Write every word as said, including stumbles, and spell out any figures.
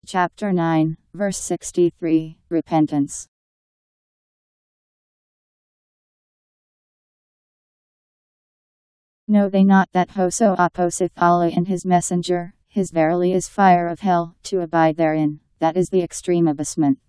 Chapter nine, verse sixty-three, Repentance. Know they not that whoso opposeth Allah and his messenger, his verily is fire of hell, to abide therein, that is the extreme abasement.